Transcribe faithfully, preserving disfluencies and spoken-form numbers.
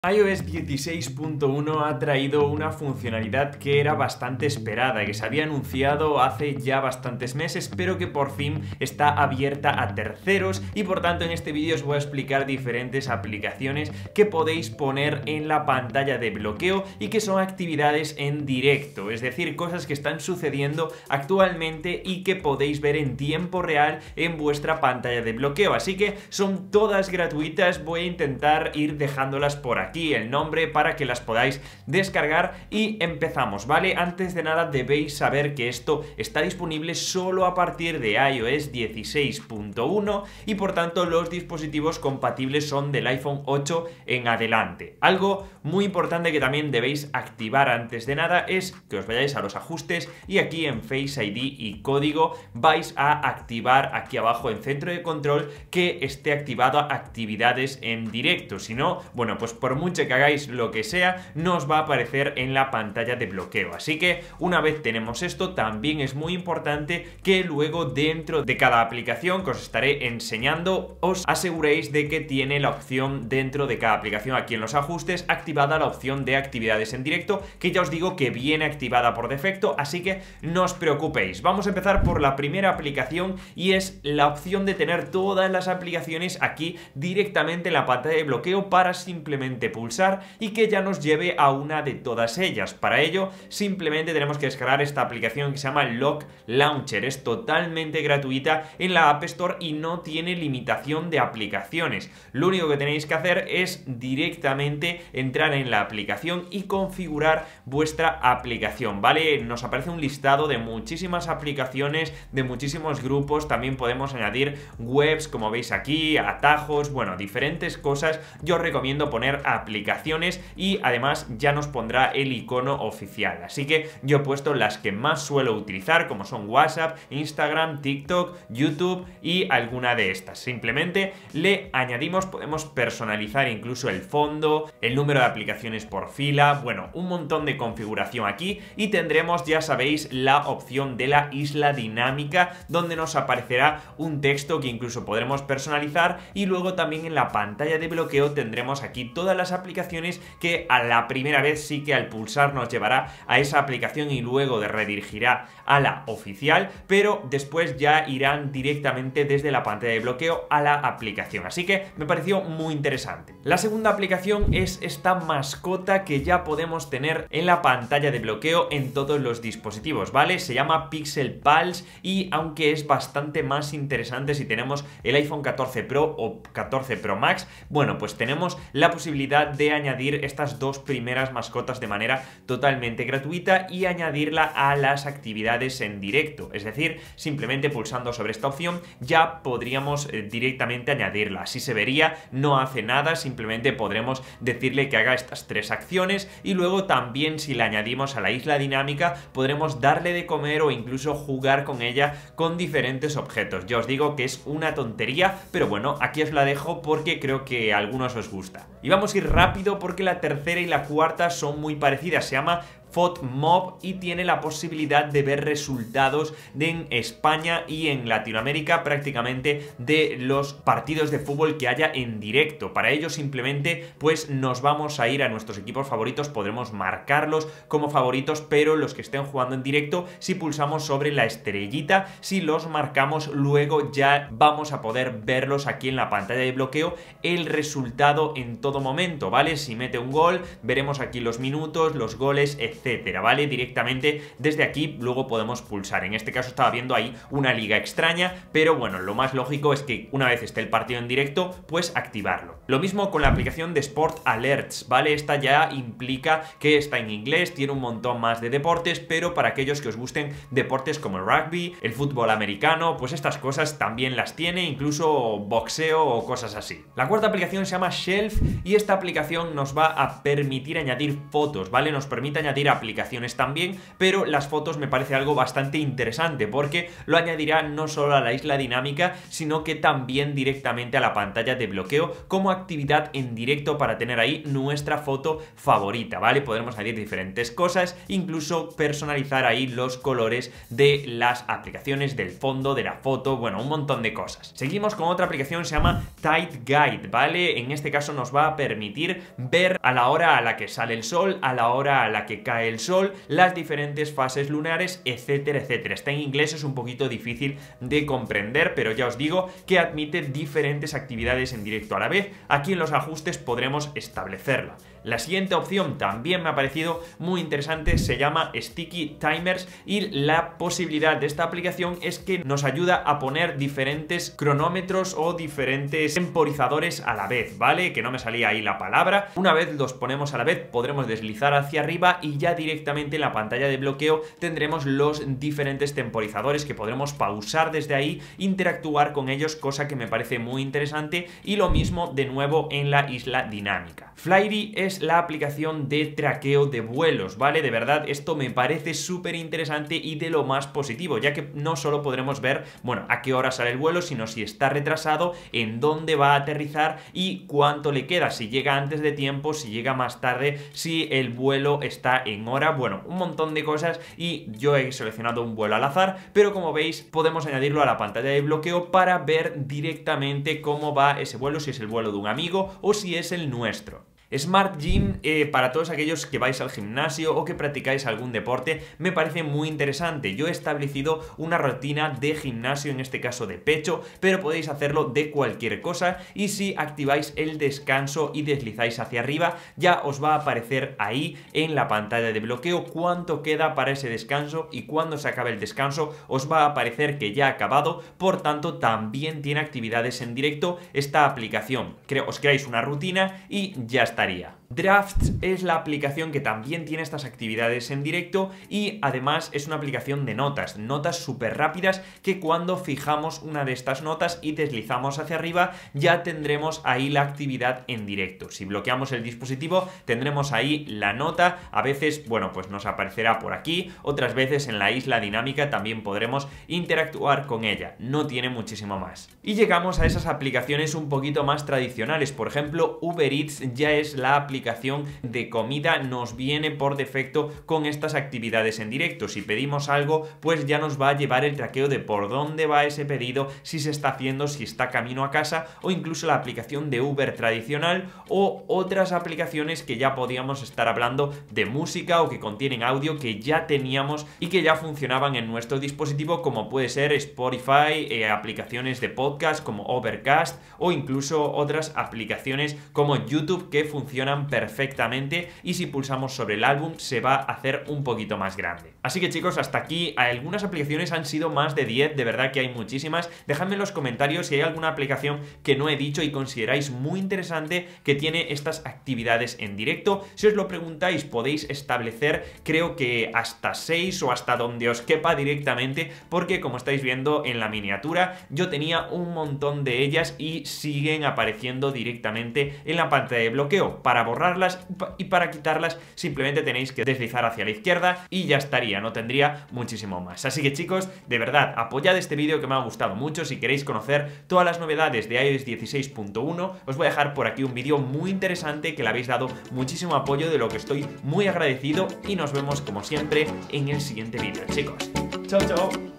iOS dieciséis punto uno ha traído una funcionalidad que era bastante esperada, que se había anunciado hace ya bastantes meses, pero que por fin está abierta a terceros y por tanto en este vídeo os voy a explicar diferentes aplicaciones que podéis poner en la pantalla de bloqueo y que son actividades en directo, es decir, cosas que están sucediendo actualmente y que podéis ver en tiempo real en vuestra pantalla de bloqueo. Así que son todas gratuitas, voy a intentar ir dejándolas por aquí. Aquí el nombre para que las podáis descargar y empezamos, ¿vale? Antes de nada debéis saber que esto está disponible solo a partir de iOS dieciséis punto uno y por tanto los dispositivos compatibles son del iPhone ocho en adelante. Algo muy importante que también debéis activar antes de nada es que os vayáis a los ajustes y aquí en Face I D y código vais a activar aquí abajo en centro de control que esté activado a actividades en directo, si no, bueno, pues por mucho que hagáis lo que sea, no os va a aparecer en la pantalla de bloqueo. Así que una vez tenemos esto, también es muy importante que luego dentro de cada aplicación que os estaré enseñando, os aseguréis de que tiene la opción dentro de cada aplicación, aquí en los ajustes, activada la opción de actividades en directo, que ya os digo que viene activada por defecto, así que no os preocupéis. Vamos a empezar por la primera aplicación y es la opción de tener todas las aplicaciones aquí directamente en la pantalla de bloqueo para simplemente pulsar y que ya nos lleve a una de todas ellas. Para ello simplemente tenemos que descargar esta aplicación que se llama Lock Launcher, es totalmente gratuita en la App Store y no tiene limitación de aplicaciones. Lo único que tenéis que hacer es directamente entrar en la aplicación y configurar vuestra aplicación, ¿vale? Nos aparece un listado de muchísimas aplicaciones, de muchísimos grupos, también podemos añadir webs como veis aquí, atajos, bueno, diferentes cosas. Yo os recomiendo poner aplicaciones y además ya nos pondrá el icono oficial, así que yo he puesto las que más suelo utilizar, como son WhatsApp, Instagram, TikTok, YouTube y alguna de estas. Simplemente le añadimos, podemos personalizar incluso el fondo, el número de aplicaciones por fila, bueno, un montón de configuración aquí y tendremos, ya sabéis, la opción de la isla dinámica donde nos aparecerá un texto que incluso podremos personalizar y luego también en la pantalla de bloqueo tendremos aquí todas las aplicaciones que a la primera vez sí que al pulsar nos llevará a esa aplicación y luego de redirigirá a la oficial, pero después ya irán directamente desde la pantalla de bloqueo a la aplicación, así que me pareció muy interesante. La segunda aplicación es esta mascota que ya podemos tener en la pantalla de bloqueo en todos los dispositivos, ¿vale? Se llama Pixel Pals y aunque es bastante más interesante si tenemos el iPhone catorce Pro o catorce Pro Max, bueno, pues tenemos la posibilidad de añadir estas dos primeras mascotas de manera totalmente gratuita y añadirla a las actividades en directo, es decir, simplemente pulsando sobre esta opción ya podríamos eh, directamente añadirla. Así se vería, no hace nada, simplemente podremos decirle que haga estas tres acciones y luego también si la añadimos a la isla dinámica podremos darle de comer o incluso jugar con ella con diferentes objetos. Ya os digo que es una tontería, pero bueno, aquí os la dejo porque creo que a algunos os gusta. Y vamos a ir rápido porque la tercera y la cuarta son muy parecidas, se llama FODMOB y tiene la posibilidad de ver resultados de en España y en Latinoamérica prácticamente de los partidos de fútbol que haya en directo. Para ello simplemente pues nos vamos a ir a nuestros equipos favoritos, podremos marcarlos como favoritos, pero los que estén jugando en directo, si pulsamos sobre la estrellita, si los marcamos luego ya vamos a poder verlos aquí en la pantalla de bloqueo, el resultado en todo momento, ¿vale? Si mete un gol, veremos aquí los minutos, los goles, etcétera etcétera, ¿vale? Directamente desde aquí luego podemos pulsar. En este caso estaba viendo ahí una liga extraña, pero bueno, lo más lógico es que una vez esté el partido en directo, pues activarlo. Lo mismo con la aplicación de Sport Alerts, ¿vale? Esta ya implica que está en inglés, tiene un montón más de deportes, pero para aquellos que os gusten deportes como el rugby, el fútbol americano, pues estas cosas también las tiene, incluso boxeo o cosas así. La cuarta aplicación se llama Shelf y esta aplicación nos va a permitir añadir fotos, ¿vale? Nos permite añadir aplicaciones también, pero las fotos me parece algo bastante interesante porque lo añadirá no solo a la isla dinámica, sino que también directamente a la pantalla de bloqueo como actividad en directo para tener ahí nuestra foto favorita, ¿vale? Podremos añadir diferentes cosas, incluso personalizar ahí los colores de las aplicaciones, del fondo, de la foto, bueno, un montón de cosas. Seguimos con otra aplicación, se llama Tide Guide, ¿vale? En este caso nos va a permitir ver a la hora a la que sale el sol, a la hora a la que cae el sol, las diferentes fases lunares, etcétera, etcétera. Está en inglés, es un poquito difícil de comprender, pero ya os digo que admite diferentes actividades en directo a la vez. Aquí en los ajustes podremos establecerla. La siguiente opción también me ha parecido muy interesante, se llama Sticky Timers, y la posibilidad de esta aplicación es que nos ayuda a poner diferentes cronómetros o diferentes temporizadores a la vez, ¿vale? Que no me salía ahí la palabra. Una vez los ponemos a la vez podremos deslizar hacia arriba y ya directamente en la pantalla de bloqueo tendremos los diferentes temporizadores que podremos pausar desde ahí, interactuar con ellos, cosa que me parece muy interesante, y lo mismo de nuevo en la isla dinámica. Flyry es la aplicación de traqueo de vuelos, ¿vale? De verdad, esto me parece súper interesante y de lo más positivo, ya que no solo podremos ver, bueno, a qué hora sale el vuelo, sino si está retrasado, en dónde va a aterrizar y cuánto le queda, si llega antes de tiempo, si llega más tarde, si el vuelo está en hora, bueno, un montón de cosas, y yo he seleccionado un vuelo al azar, pero como veis podemos añadirlo a la pantalla de bloqueo para ver directamente cómo va ese vuelo, si es el vuelo de un amigo o si es el nuestro. Smart Gym, eh, para todos aquellos que vais al gimnasio o que practicáis algún deporte, me parece muy interesante. Yo he establecido una rutina de gimnasio, en este caso de pecho, pero podéis hacerlo de cualquier cosa, y si activáis el descanso y deslizáis hacia arriba, ya os va a aparecer ahí en la pantalla de bloqueo cuánto queda para ese descanso, y cuando se acabe el descanso os va a aparecer que ya ha acabado. Por tanto, también tiene actividades en directo esta aplicación. Os creáis una rutina y ya está. Drafts es la aplicación que también tiene estas actividades en directo, y además es una aplicación de notas, notas súper rápidas, que cuando fijamos una de estas notas y deslizamos hacia arriba ya tendremos ahí la actividad en directo. Si bloqueamos el dispositivo tendremos ahí la nota, a veces, bueno, pues nos aparecerá por aquí, otras veces en la isla dinámica también podremos interactuar con ella, no tiene muchísimo más. Y llegamos a esas aplicaciones un poquito más tradicionales, por ejemplo Uber Eats ya es la aplicación de comida, nos viene por defecto con estas actividades en directo. Si pedimos algo, pues ya nos va a llevar el traqueo de por dónde va ese pedido, si se está haciendo, si está camino a casa, o incluso la aplicación de Uber tradicional, o otras aplicaciones que ya podíamos estar hablando de música o que contienen audio que ya teníamos y que ya funcionaban en nuestro dispositivo, como puede ser Spotify, eh, aplicaciones de podcast como Overcast, o incluso otras aplicaciones como YouTube que funcionan funcionan perfectamente, y si pulsamos sobre el álbum se va a hacer un poquito más grande. Así que chicos, hasta aquí. Algunas aplicaciones han sido más de diez, de verdad que hay muchísimas. Dejadme en los comentarios si hay alguna aplicación que no he dicho y consideráis muy interesante que tiene estas actividades en directo. Si os lo preguntáis podéis establecer, creo que hasta seis o hasta donde os quepa directamente, porque como estáis viendo en la miniatura yo tenía un montón de ellas y siguen apareciendo directamente en la pantalla de bloqueo. Para borrarlas y para quitarlas simplemente tenéis que deslizar hacia la izquierda y ya estaría, no tendría muchísimo más. Así que chicos, de verdad, apoyad este vídeo que me ha gustado mucho. Si queréis conocer todas las novedades de i O S dieciséis punto uno, os voy a dejar por aquí un vídeo muy interesante que le habéis dado muchísimo apoyo, de lo que estoy muy agradecido, y nos vemos como siempre en el siguiente vídeo, chicos. Chao, chao.